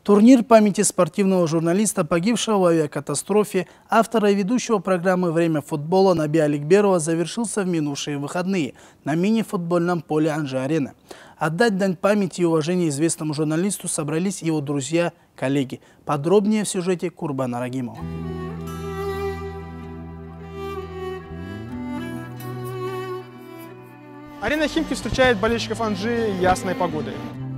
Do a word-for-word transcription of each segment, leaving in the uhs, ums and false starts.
Турнир памяти спортивного журналиста, погибшего в авиакатастрофе, автора и ведущего программы «Время футбола» Наби Аликберова завершился в минувшие выходные на мини-футбольном поле Анжи-Арена. Отдать дань памяти и уважения известному журналисту собрались его друзья, коллеги. Подробнее в сюжете Курбана Рагимова. Арена Химки встречает болельщиков Анжи ясной погодой.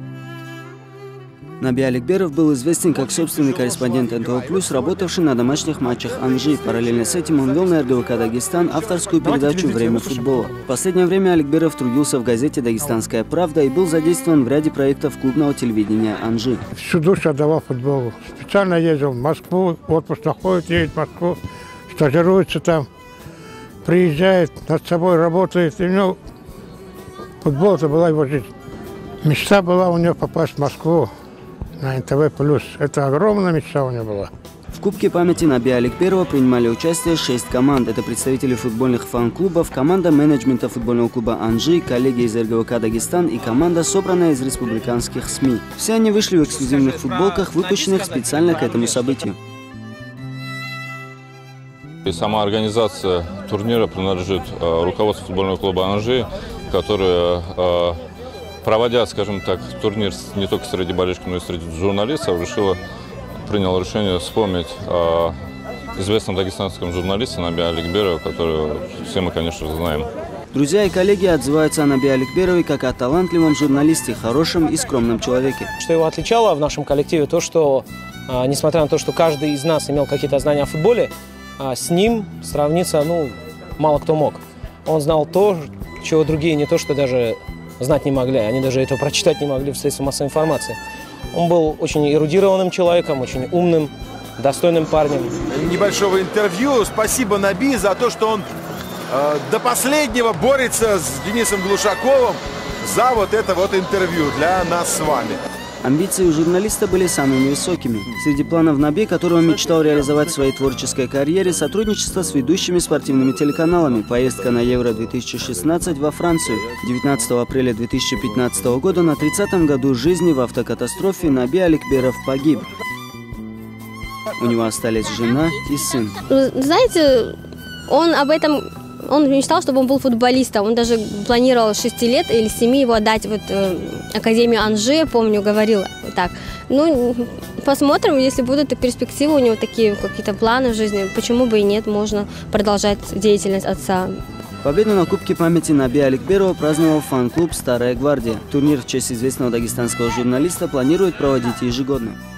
Наби Аликберов был известен как собственный корреспондент эн тэ вэ плюс, работавший на домашних матчах Анжи. Параллельно с этим он вел на эр гэ вэ ка «Дагестан» авторскую передачу «Время футбола». В последнее время Аликберов трудился в газете «Дагестанская правда» и был задействован в ряде проектов клубного телевидения Анжи. Всю душу отдавал футболу. Специально ездил в Москву, отпуск находит, едет в Москву, стажируется там, приезжает, над собой работает. И у него футбол — это была его жизнь. Мечта была у него попасть в Москву на эн тэ вэ плюс. Это огромная мечта у него была. В Кубке памяти Наби Аликберова принимали участие шесть команд. Это представители футбольных фан-клубов, команда менеджмента футбольного клуба Анжи, коллеги из эр гэ вэ ка «Дагестан» и команда, собранная из республиканских СМИ. Все они вышли в эксклюзивных футболках, выпущенных специально к этому событию. И сама организация турнира принадлежит э, руководству футбольного клуба Анжи, которое, э, проводя, скажем так, турнир не только среди болельщиков, но и среди журналистов, решила, приняла решение вспомнить о известном дагестанском журналисте Наби Аликберове, которого все мы, конечно же, знаем. Друзья и коллеги отзываются о Наби Аликберове как о талантливом журналисте, хорошем и скромном человеке. Что его отличало в нашем коллективе, то, что, э, несмотря на то, что каждый из нас имел какие-то знания о футболе, э, с ним сравниться, ну, мало кто мог. Он знал то, чего другие не то, что даже знать не могли, они даже этого прочитать не могли в средствах массовой информации. Он был очень эрудированным человеком, очень умным, достойным парнем. Небольшого интервью. Спасибо Наби за то, что он э, до последнего борется с Денисом Глушаковым за вот это вот интервью для нас с вами. Амбиции у журналиста были самыми высокими. Среди планов Наби, которого мечтал реализовать в своей творческой карьере, сотрудничество с ведущими спортивными телеканалами, поездка на Евро две тысячи шестнадцать во Францию. девятнадцатого апреля две тысячи пятнадцатого года на тридцатом году жизни в автокатастрофе Наби Аликберов погиб. У него остались жена и сын. Знаете, он об этом... Он мечтал, чтобы он был футболистом. Он даже планировал с шести лет или семи его отдать в э, Академию Анжи, помню, говорил так. Ну, посмотрим, если будут перспективы у него такие, какие-то планы в жизни, почему бы и нет, можно продолжать деятельность отца. Победу на Кубке памяти Наби Аликберова праздновал фан-клуб «Старая гвардия». Турнир в честь известного дагестанского журналиста планирует проводить ежегодно.